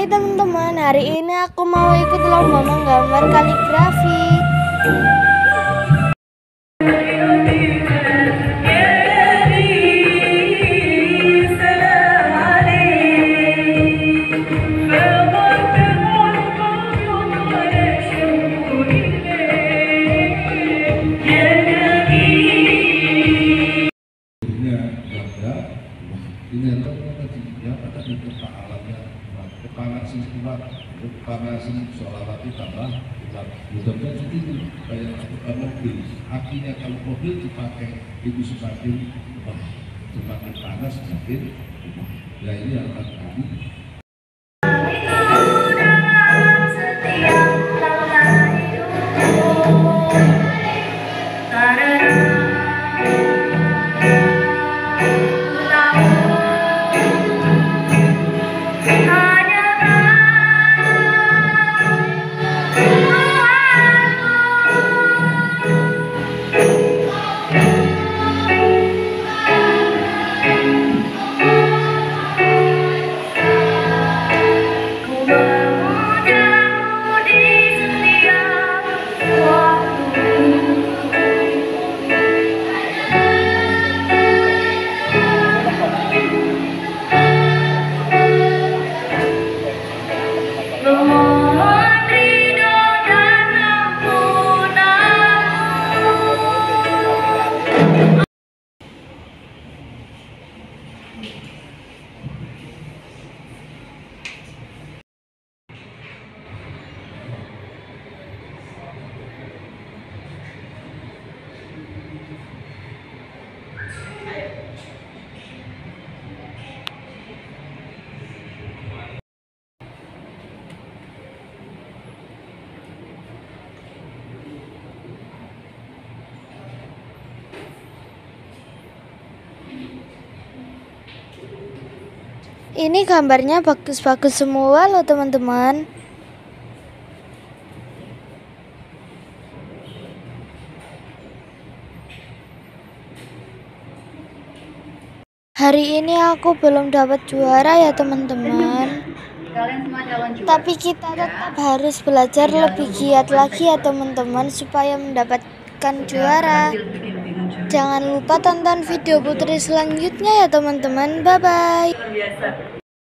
Hai teman-teman, hari ini aku mau ikut lomba menggambar kaligrafi. Kepanasan sholawat tambah mudah-mudahan itu kayak mobil. Akhirnya kalau mobil dipakai itu semakin panas semakin ya ini akan tadi. Ini gambarnya bagus-bagus semua loh teman-teman. Hari ini aku belum dapat juara ya teman-teman. Tapi kita tetap harus belajar lebih giat lagi ya teman-teman supaya mendapatkan juara. Jangan lupa tonton video Putri selanjutnya ya teman-teman. Bye bye.